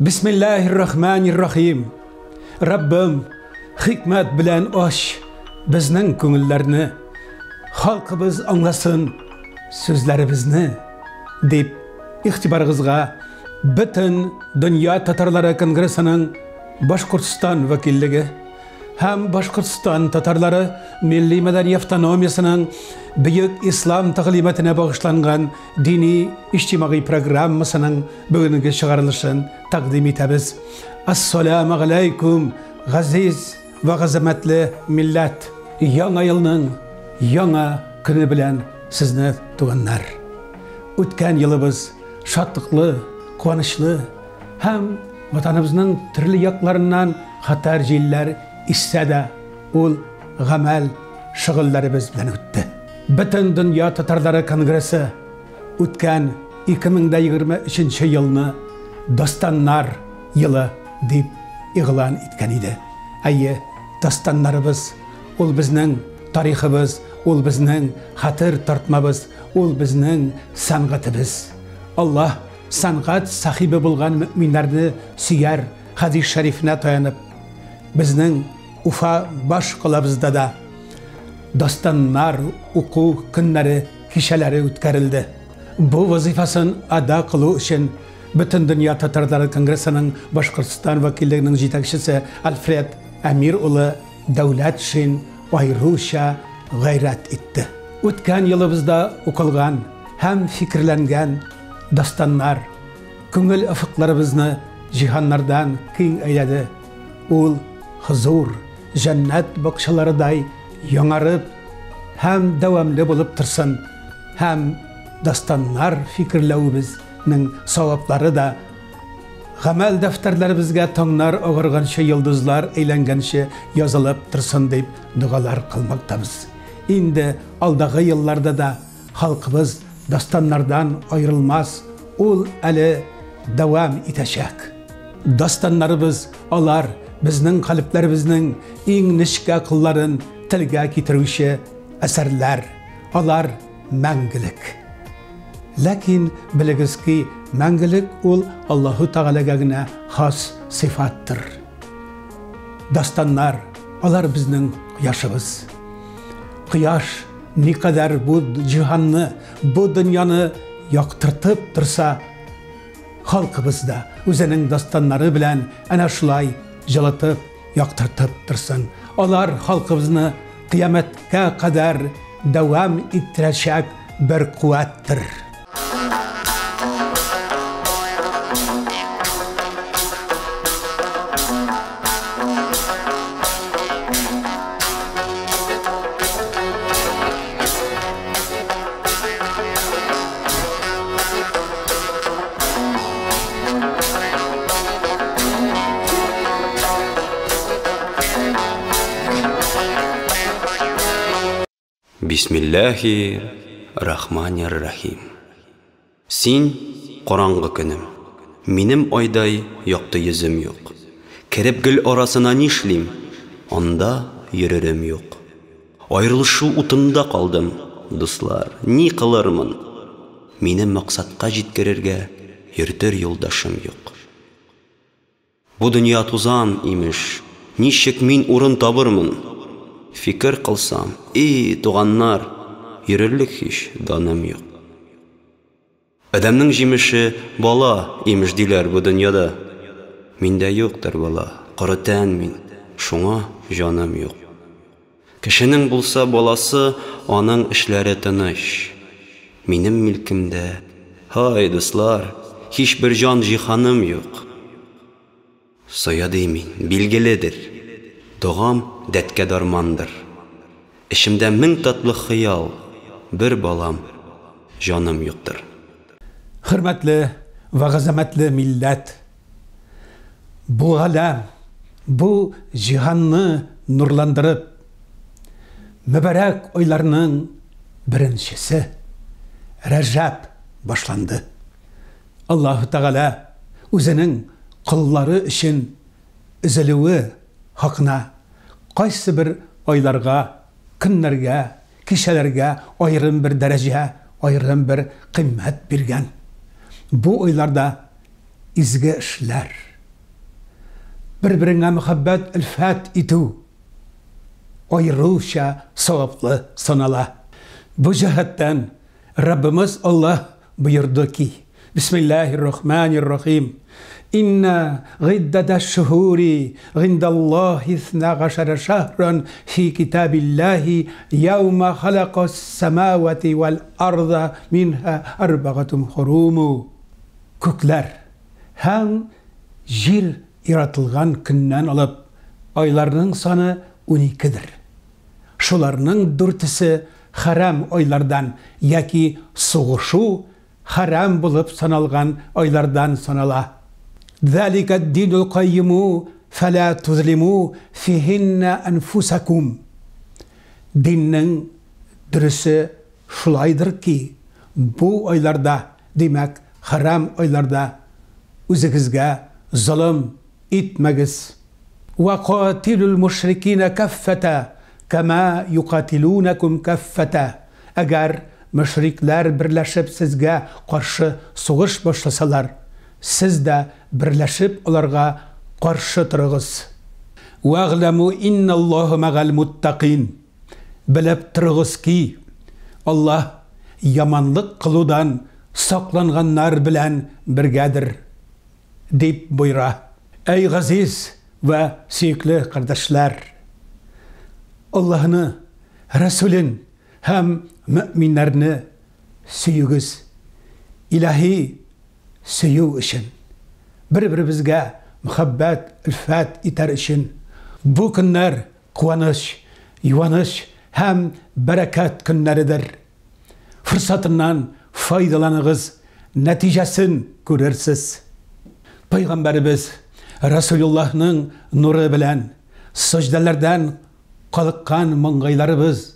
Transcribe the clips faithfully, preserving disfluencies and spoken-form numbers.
Bismillahirrahmanirrahim. Rabbim hikmet bilen oş bizning ko'ngillarni, xalqimiz anglasın sözlerimizni deb ixtibarigizga bütün Dünya Tatarlari Kongresining Boshqirdiston vakilligi ham Boshqirdiston Tatarlari Milliy madaniyat avtonomiyasining Buyuk İslam ta'limatine bag'ishlangan diniy ijtimoiy programmasining bugungi chiqarilishini taqdim etamiz. Assalomu alaykum aziz va azamatli millat. Yangi yilning yangi kuni bilan sizni tuganlar. O'tgan yilimiz shodliqli, quvonchli ham vatanimizning turli yoqlaridan xatar jillar issada ul g'amal shug'ullarimiz bilan o'tdi. Bütün Dünya Tatarlari Kongresi o'tgan ikki ming yigirma uchinchi yilni Dostonlar yili deb e'lon etgan edi. Ayyi dostonlarimiz, ul bizning tariximiz, ul bizning xatir tortmamiz, ul bizning san'atimiz. Allah san'at sahibi bo'lgan mu'minlarni suyar hadis sharifina tayanib bizning Ufa bosh qilabizda da dostonlar o'quv kunlari kechalari o'tkarildi. Bu vazifasini ado qilish uchun Bütün Dünya Tatarlari Kongresining Boshqirdiston vakilligining yetakchisi Alfred Amiruli davlat uchun ayiruvcha g'ayrat etdi. O'tgan yilimizda o'qilgan ham fikrlangan dostonlar ko'ngil afiqlarimizni jihonlardan keng ayladi. Ul huzur, jannat bog'chalariday yangarib ham davomli bo'lib tursin. Ham dostonlar fikrlavimizning savoblari da g'amal daftarlarimizga tonglar og'irgancha yulduzlar aylangancha yozilib tursin deb duolar qilmoqdamiz. Endi oldagi yillarda da xalqimiz dostonlardan ayrilmas, ul ali davom etacak. Dostonlarimiz olar bizning qalblarimizning eng nishka qillarin tilga keltiruvchi asarlar, olar mangilik. Lakin bilingizki, mangilik ul Allohu Taolagagina xos sifatdir. Dostonlar olar bizning quyoshimiz. Quyosh ne kadar bu jihonni, bu dunyoni yoqtirtib tursa, xalqimizda o'zining dostonlari bilan ana shulay jilatib, yoqtirtib tursin. Olar xalqimizni qiyomatga qadar davom ettiracak bir quvvatdir. Bismillahirrahmanirrahim. Син караңгы көнем, минем айдай якты йөзем юк. Кереп гөл арасына нишлим, анда йөререм юк. Айрылышу утында калдым, дуслар, ни кылырмын? Минем максатка җиткерергә йөртер юлдашым юк. Бу дөнья тузан имеш, ничек мин урын табырмын? Fikir kılsam, ey tuğanlar, yürürlük hiç danım yok. Adamның jimişi bala imiş diler bu dünyada. Minde yoktur bala, qırıtan min, şuna canım yok. Kişinin bulsa balası, onun işleri tınış. Minim milkimde, hay dostlar, hiçbir can cihanım yok. Soyadı min, bilgilidir. Doğam dətke darmandır. İşimdə min tatlı xiyal, bir balam, canım yoktur. Hürmetli ve azametli millet, bu alem, bu cihanını nurlandırıp, mübarek oylarının birincisi, Recep başlandı. Allahu Teala özünün kulları için üzülüğü hakkına qaysı bir oylarga, günlerge, kişilerge ayrım bir derece, ayrım bir kıymet bergen. Bu oylarda izgi işler, bir-birine muhabbet ilfat itu ayrılışa savaplı sanala. Bu cihetten Rabbimiz Allah buyurdu ki Bismillahirrahmanirrahim İnna gıddada şuhuri gindallahi ithna gaşara şahran fi kitabillahi yevme halakas semavati vel arda minha arbagatum hurumu. Kökler hem jir yaratılgan günden alıp aylarının sanı on ikidir. Şularının dörtüsü haram aylardan yaki soğuşu haram bulup sanalgan aylardan sanala. Zalika dinul qayyimu fela tuzlimu fihinne enfusakum. Dinin dürüsü şulaydır ki bu aylarda demek haram aylarda üzünüzge zulüm etmegiz. Ve qatilul müşrikine kaffete kema yuqatilunakum kaffete. Eğer müşrikler birleşip sizge karşı soğuş başlasalar, siz de birleşip onlarga karşı turğuz. Wa'lamu innallahu ma'al muttaqin. Bilip turğuz ki Allah yamanlık kılıdan saklanganlar bilen birgedir deyip buyura. Ey gaziz ve süyüklü kardeşler, Allah'ını, Resulün hem müminlerini süyügüz. İlahi süyü için, bir-birimizge muhabbet, ilfat iter için bu günler kuvanış, yuvanış hem bereket günleridir. Fırsatından faydalanığız, neticesin görürsüz. Peygamberimiz Resulullah'ın nuru bilen secdelerden kalıkkan mangaylarımız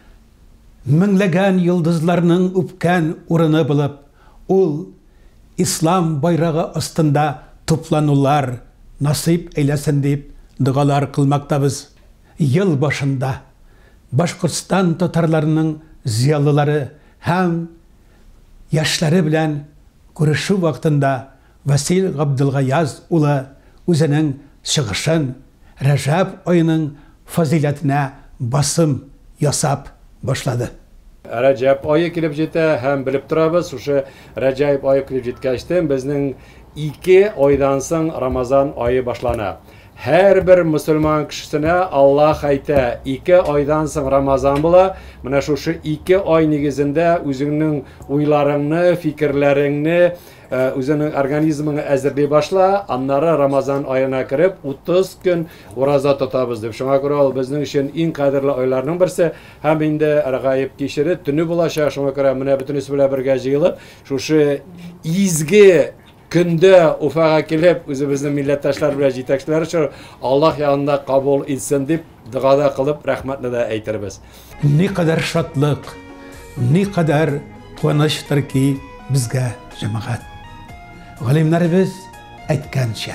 minglegen yıldızlarının üpken urunu bulup ol İslam bayrağı astında toplanurlar nasip eylesin deyip dualar kılmaktayız. Yıl başında Başkırstan Tatarlarının ziyalıları hem yaşları bilen görüşü vaktinde Vasil Abdülgayaz ulu özünün çıkışın Recep ayının faziletine basım yasap başladı. Recep ayı kilip jete hem bilip turabız. Uşu Recep ayı kilip jetkeşten bizning iki aydan soň Ramazan ayı başlana. Her bir Müslüman kişisine Allah ayta iki aydan soň Ramazan bula. Mana şu iki ay negizinde özüňiň uylaryny, fikirlerini, özünün organizmini äzirley başla, anlara Ramazan ayına kirip otuz gün oraza tutabız dep. Şoňa görä ol bizning üçin iň kaderli aylarning birisi. Hem indi argaýyp geçirir, tünü bulaşa, şoňa görä mene bütünüsi bilen birge jygylyp, şuşy izgi günde ufaga kelip özübizning milletdaşlar bilen jetekçiler üçin Allah ýanynda kabul etsin dep duada kılıp rahmetini de aytırбыз. Ne kadar şatlık, ne kadar kuvançtır ki bizge cemaat. Galimlerimiz aytgancha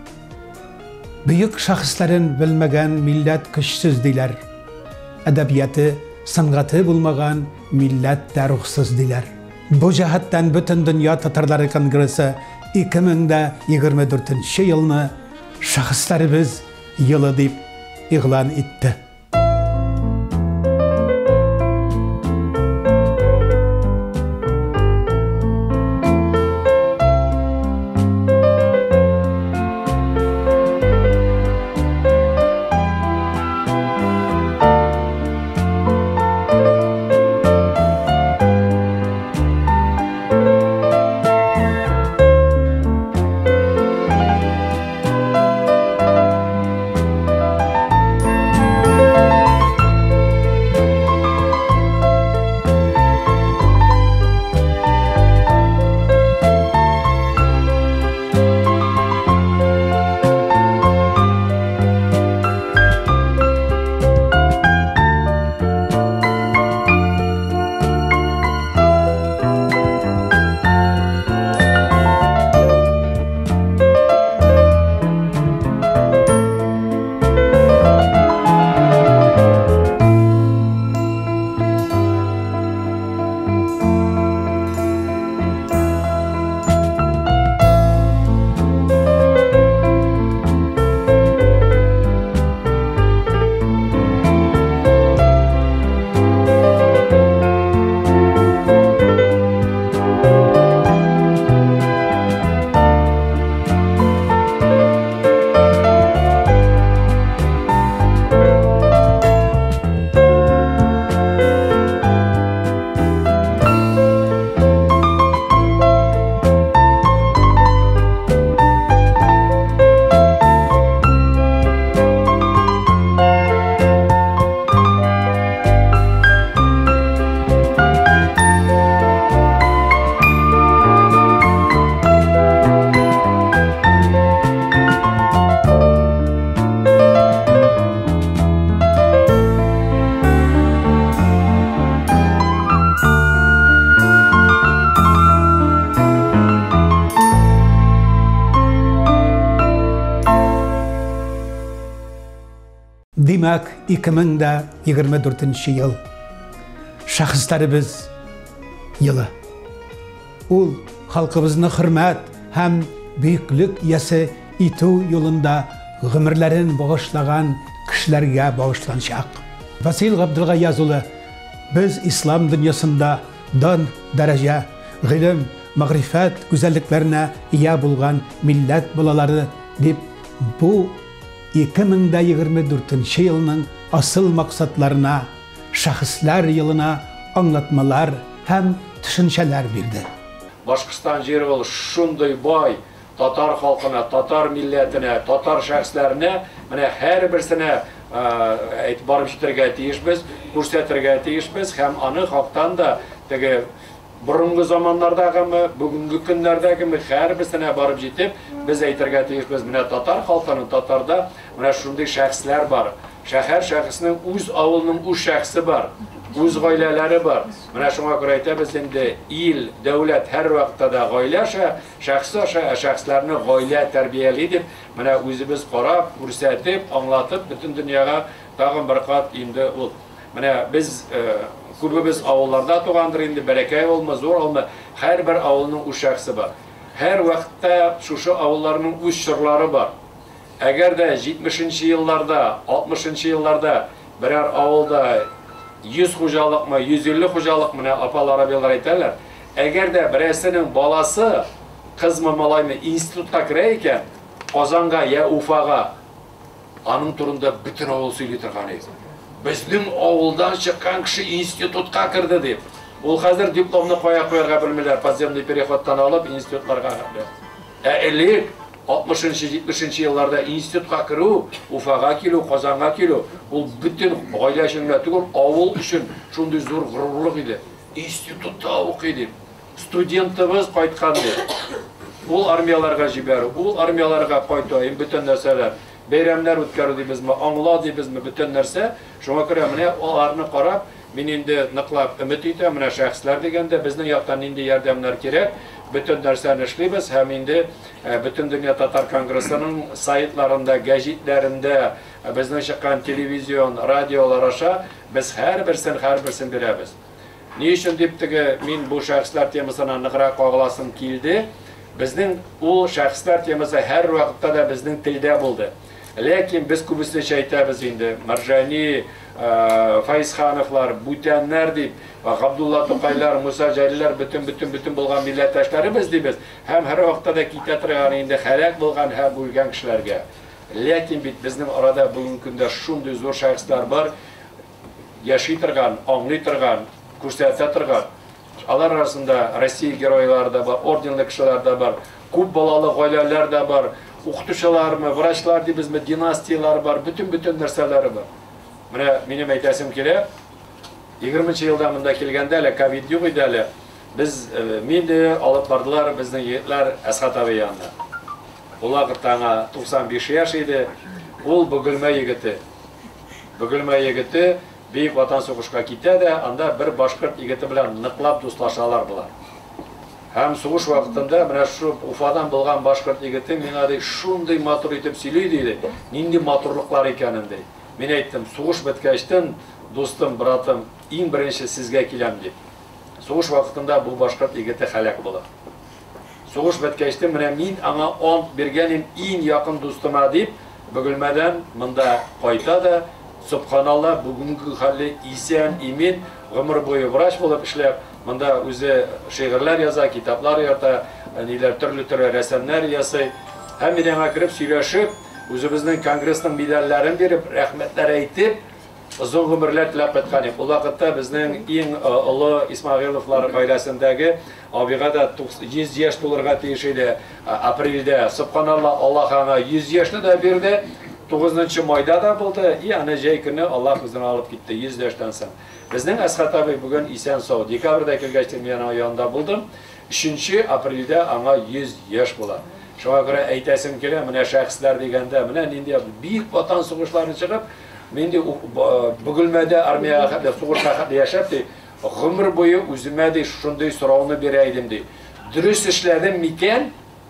büyük şahısların bilmegen millet kışsız diler. Edebiyatı, sanatı bulmagan millet de ruhsuz diler. Bu cihattan bütün Dünya Tatarları Kongresi iki ming yigirme dörtinchi yılını şahıslarımız yılı deyip ilan etti. Димәк, ике мең егерме дүртенче ел шәхесләребез елы. Ул халкыбызны хөрмәт һәм бөеклек ясе итү юлында гомерләрен багышлаган кешеләргә багышланчак. Васил Габдулгаязов улы, без ислам дөньясында дан дәрәҗә, гыйлем, мәгърифәт гүзәллекләренә ия булган милләт балалары дип бу ике мең егерме дүртенче елның асыл максатларына, шәхесләр елына аңлатмалар һәм төшенчәләр бирде. Башкортстан җире ул шундый бай, татар халкына, татар милләтенә, татар шәхесләренә, менә һәрберсенә әйтеп барып җитәргә тиешбез, күрсәтергә тиешбез һәм аны хактан да теге борынгы заманнардагымы, бүгенге көннәрдәгеме һәрберсенә барып җитеп, без әйтергә тиешбез, менә татар халкының, татарда менә шундый шәхесләр бар. Шәһәр шәхесенең үз авылының үз шәхесе бар, үз гаиләләре бар. Менә шуңа күрә әйтәбез инде, ил, дәүләт һәр вакытта да гаилә шәхсе шәхесләрне гаилә тәрбияли дип, менә үзебез карап, күрсәтеп, аңлатып, бөтен дөньяга тагын бер кат инде ул. Менә без күбебез авылларда тугандыр инде, бәләкәй булма, зур булма, һәрбер авылның үз шәхсе бар. Һәр вакытта шушы авылларның үз чырлары бар. Әгәр дә җитмешенче елларда, алтмышынчы елларда берәр авылда йөз хуҗалыкмы, йөз илле хуҗалык менә апалар, абыйлар әйтәләр. Әгәр дә берәсенең баласы, кызмы, малаймы институтка керә икән, Казанга я Уфага, аның турында бөтен авыл сөйли торган иде. Безнең авылдан чыккан кеше институтка керде дип. Ул хәзер дипломны кая куярга белмиләр, подземный переходтан алып институтларга. Ә элек алтмышынчы җитмешенче елларда институтка керү, Уфага килү, Казанга килү, ул бөтен гаилә өчен түгел, авыл өчен шундый зур горурлык иде. Институтта укый дип, студентыбыз кайткан дип. Ул армияларга җибәрү, ул армияларга кайту, бөтен нәрсәләр, бәйрәмнәр үткәрү дибезме, аңла дибезме, бөтен нәрсә. Шуңа күрә менә аларны карап, мин инде ныклап өмет итәм, менә шәхесләр дигәндә безнең яктан инде ярдәмнәр кирәк. Бөтен нәрсәне эшлибез һәм инде бөтен дөнья татар конгрессының сайтларында, гәҗитләрендә, безнең чыккан телевизион, радиолар аша без һәрберсен һәрберсен бирәбез. Ни өчен дип теге мин бу шәхесләр темасына ныграк кагыласым килде. Безнең ул шәхесләр темасы һәр вакытта да безнең телдә булды. Ләкин без күбесенчә әйтәбез инде, Марҗани, Файзхановлар, Бүтәннәр дип, Габдулла Тукайлар, Муса Җәлилләр, бөтен-бөтен бөтен булган милләттәшләребез дибез. Һәм һәр вакытта да китә торган инде һәлак булган һәм үлгән кешеләргә. Ләкин бит безнең арада бүгенге көндә шундый зур шәхесләр бар, яши торган, аңлый торган, күрсәтә торган. Алар арасында Россия геройлары да бар, орденлы кешеләр дә бар, күп балалы гаиләләр дә бар, укытучылармы, врачлар дибезме, династиялар бар, бөтен-бөтен нәрсәләре бар. Менә минем әйтәсем килә, егерменче елда монда килгәндә әле ковид юк иде әле. Без минде алып бардылар безнең егетләр Әсхат абый янына. Ул вакытта аңа туксан биш яшь иде. Ул Бөгелмә егете. Бөгелмә егете бик ватан сугышка китә дә, анда бер башкорт егете белән ныклап дуслашалар булар. Һәм сугыш вакытында менә шу Уфадан булган башкорт егете миңа ди шундый матур итеп сөйли диде. Нинди матурлыклар икәнен ди. Мин әйттем, сугыш беткәчтен, дустым, братым, иң беренче сезгә киләм дип. Сугыш вакытында бу башкорт егете һәлак була. Сугыш беткәчтен менә мин аңа ант биргәнем иң якын дустыма дип, Бөгелмәдән монда кайта да, субханалла, бүгенге хәле исән, имин, гомер буе врач булып эшләп, монда үзе шигырьләр яза, китаплар ята, ниләр төрле-төрле рәсемнәр ясый. Һәм мин аңа кирип сөйләшеп, үзебезнең конгрессның медальләрен биреп, рәхмәтләр әйтеп, озын гомерләр теләп кайткан. Ул вакытта безнең иң олы Исмагыйловлар гаиләсендәге абыйга да йөз яшь тулырга тиеш иде. Апрельдә, субханалла, Аллаһ аңа йөз яшьне дә бирде. тугызынчы майда да булды. И аны җәй көне Аллаһ үзенә алып китте йөз яшьтән соң. Безнең Әсхат абый бүген исән сау. Декабрьдә килгәч мин аның янында булдым. өченче апрельдә аңа йөз яшь була. Шуңа күрә әйтәсем килә, менә шәхесләр дигәндә, менә нинди бик ватан сугышларын чыгып, менде Бөгелмәдә армияга хәтле сугышка хәтле яшәп ди, гомер буе үземә ди шундый сорауны бирә идем ди. Дөрес эшләдем микән?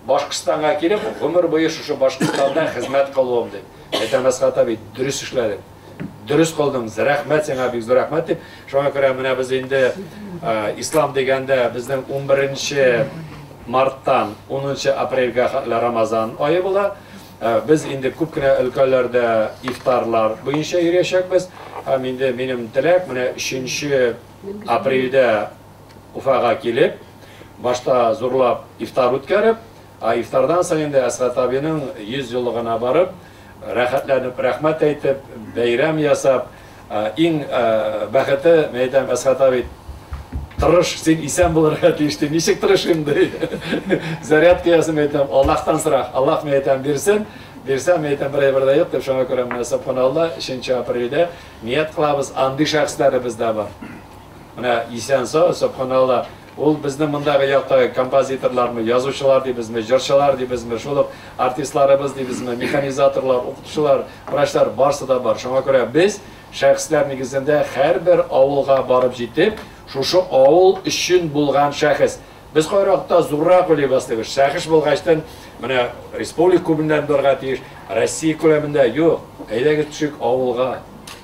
Башкортстанга килеп, гомер буе шушы Башкортстанда хезмәт кылуым дип. Әйтәм Әсгать абый, дөрес эшләдең. Дөрес кылдың, рәхмәт сиңа, бик зур рәхмәт дип. Шуңа күрә менә без инде ислам дигәндә безнең ун беренче марттан унынчы апрельгә хәтле Рамазан ае була. Biz инде күп кенә өлкәләрдә ифтарлар буенча йөрәшәкбез. Һәм инде минем теләк менә өченче апрельдә Уфага килеп, башта зурлап ифтар үткәреп, ифтардан соң инде Әсгать абыйның йөз еллыгына барып, рәхәтләнеп, рәхмәт әйтеп, бәйрәм ясап, иң бәхете мәйдәм Әсгать абый тырыш, син исән булырга тиештең, ничек тырышым ди. Зарядка ясым әйтәм, Аллаһтан сора, Аллаһ мәйтәм бирсен, бирсәм мәйтәм бер дә юк дип, шуңа күрә менә субханалла өченче апрельдә ният кылабыз, андый шәхесләр бездә бар. Менә исән сау, субханалла, ул безнең мондагы якта композиторлармы, язучылар дибезме, җырчылар дибезме, шул артистларыбыз дибезме, механизаторлар, укытучылар, врачлар барсы да бар. Шуңа күрә без шәхесләр нигезендә һәрбер авылга барып җитеп, шушы авыл өчен булган шәхес. Без кайракта зуррак уйлыйбыз дибез. Шәхес булгачтан менә республика күбеннән барга тиеш, Россия күләмендә юк. Әйдәгез төшик авылга.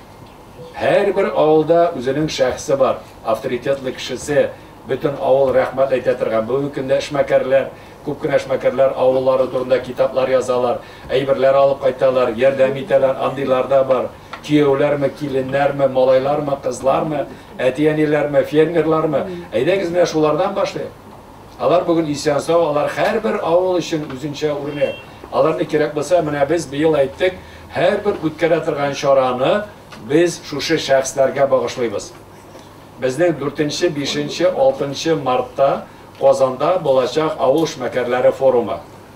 Һәрбер авылда үзенең шәхесе бар, авторитетлы кешесе. Bütün avul rəhmət әйтә торган. Бүгенге көндә эшмәкәрләр, күп кенә эшмәкәрләр авыллары турында китаплар язалар, әйберләр алып кайталар, ярдәм итәләр, андыйлар да бар. Кияүләрме, киленнәрме, малайлармы, кызлармы, әтиәниләрме, фермерлармы? Әйдәгез менә шулардан башлыйк. Алар бүген исән сау, алар һәрбер авыл өчен үзенчә үрнәк. Аларны кирәк булса, менә без быел әйттек, һәрбер үткәрә торган чараны без шушы шәхесләргә багышлыйбыз. Безнең дүртенче, бишенче, алтынчы мартта Казанда булачак авыл эшмәкәрләре форумы.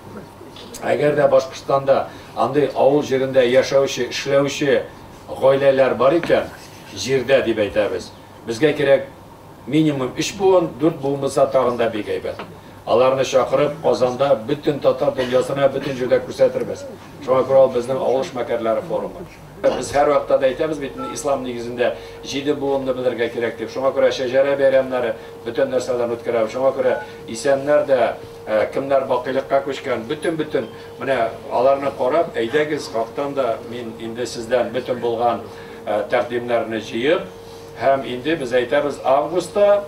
Әгәр дә Башкортстанда андый авыл җирендә яшәүче, эшләүче гаиләләр бар икән, җирдә дип әйтәбез. Безгә кирәк минимум өч буын, дүрт буын булса тагын да бик әйбәт. Аларны чакырып, Казанда bütün татар дөньясына bütün җирдә күрсәтербез. Шуңа күрә безнең авыл эшмәкәрләре форумы. Biz һәр вакытта да әйтәбез бит, ислам нигезендә җиде буынны белергә кирәк дип. Шуңа күрә шәҗәрә бәйрәмнәре бүтән нәрсәләрне үткәрәбез. Шуңа күрә исәннәр дә, кемнәр бакыйлыкка күчкән, бүтән-бүтән менә аларны карап, әйдәгез, хактан да мин инде сездән бүтән булган тәкъдимнәрне җыеп, һәм инде без әйтәбез, августта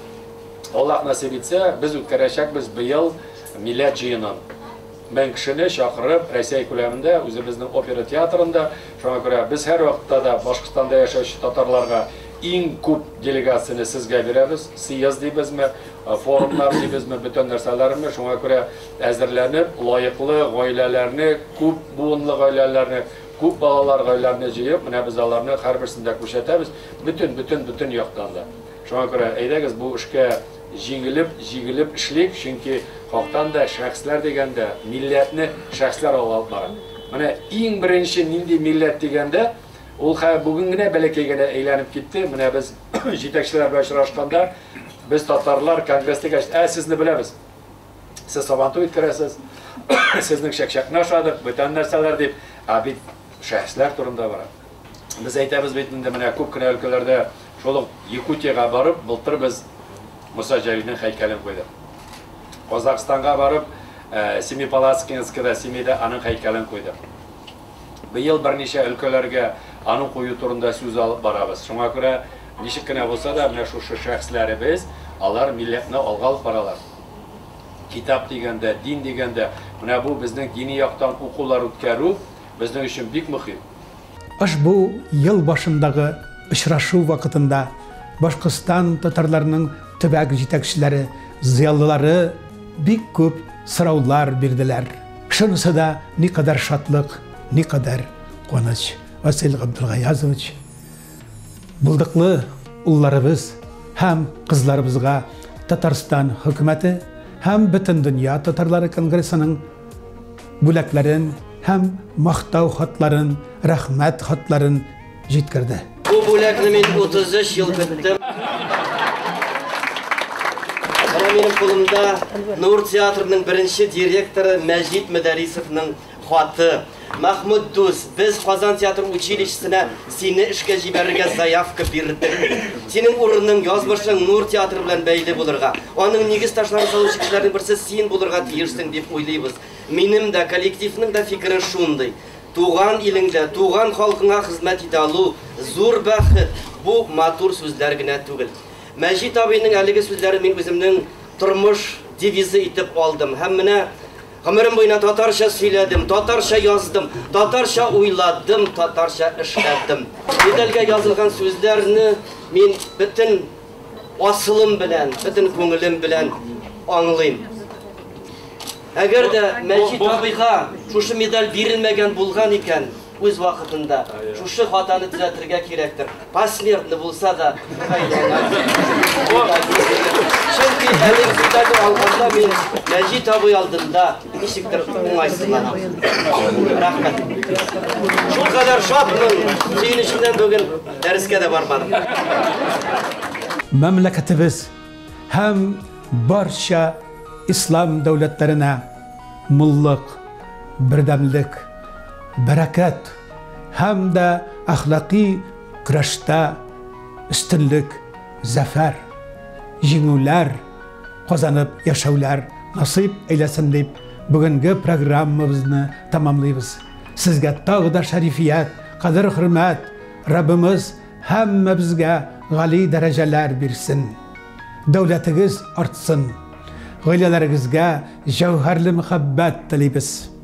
Аллаһ насип итсә, без үткәрәчәкбез быел милләт җыенын. Мен кешене чакырып, Россия күләмендә, үзебезнең опера театрында, шуңа күрә без һәр вакытта да Башкортстанда яшәүче татарларга иң күп делегацияны сезгә бирәбез. Съезд дибезме, форумнар дибезме, бүтән нәрсәләрне, шуңа күрә әзерләнеп, лаеклы гаиләләрне, күп буынлы гаиләләрне, күп балалар гаиләләрне җыеп, менә без аларны һәрберсендә күрсәтәбез, бүтән, бүтән, бүтән яктан да. Шуңа күрә әйдәгез бу эшкә җиңелеп, җигелеп эшлик, чөнки хактан да шәхесләр дигәндә милләтне шәхесләр алып бара. Менә иң беренче нинди милләт дигәндә, ул һәр бүген генә бәләкәй генә әйләнеп китте. Менә без җитәкчеләр белән очрашканда, без татарлар конгресстә ә сезне беләбез. Сез сабантуй үткәрәсез. Сезнең шәкшәкне ашадык, бүтән нәрсәләр дип, ә бит шәхесләр турында бара. Без әйтәбез бит инде менә күп кенә өлкәләрдә шул Якутияга барып, былтыр без Муса Җәлилнең һәйкәлен куйдык. Казакстанга барып, Семипалатскингскида, Семейдә аның һәйкәлен куйдык. Быел берничә өлкәләргә аның кую турында сүз алып барабыз. Шуңа күрә ничек кенә булса да, менә шушы шәхесләребез, алар милләтне алга алып баралар. Китап дигәндә, дин дигәндә, менә бу безнең дини яктан укулар үткәрү безнең өчен бик мөһим. Ошбу ел башындагы очрашу вакытында Башкортстан татарларының төбәк җитәкчеләре, зыялылары бик күп сораулар бирделәр. Шунысы да никадәр шатлык, никадәр куаныч. Васил Габдулгаязович, булдыклы улларыбыз һәм кызларыбызга Татарстан хөкүмәте һәм бөтен дөнья татарлары конгрессының бүләкләрен һәм мактау хатларын, рәхмәт хатларын җиткерде. Бу бүләкне мин утыз өч ел көттем. Минем кулымда Нур театрының беренче директоры Мәҗит Мәдәрисовның хаты. Mahmud Duz, biz Kazan Tiyatro Училищесine seni işe jiberge zaявка berdik. Senin urunun yazmışın Nur Teatrı bilen beyli bulurga. Onun negiz taşları saluşu kişilerin birisi sen bulurga tiyirsin dep oylaybız. Menim de kollektivning de fikri şunday. Tuğan ilingde, tuğan halkına hizmet ete alu, zor baxit, bu matur sözler gine tugil. Мәҗит абыйның әлеге сүзләрен мин үземнең тормыш девизы итеп алдым. Һәм менә гомерем буена татарча сөйләдем, татарча яздым, татарча уйладым, татарча эшләдем. Медальгә язылган сүзләрне мин бөтен асылым белән, бөтен күңелем белән аңлыйм. Әгәр дә Мәҗит абыйга шушы медаль бирелмәгән булган икән, үз вакытында шушы хатаны төзәтергә кирәктер. Посмертный булса да чөнки әлеге медальне алганда мин Мәҗит абый алдында ничектер уңайсызланам. Рәхмәт. Шул кадәр шатмын, сөенечемнән бүген дәрескә дә бармадым. Мәмләкәтебез һәм барча İslam devletlerine mulluk, birdemlik, bereket hem de ahlaki kıraşta üstünlük, zafer, jingüler kazanıp yaşaular nasip eylesin deyip bugünkü programımızı tamamlayız. Sizge tağda şerifiyet, kadir hürmet, Rabbimiz hem bizge gali dereceler birsin. Devletiniz artsın. Gailələrinizə cəvhərli mühabbət diləyiriz.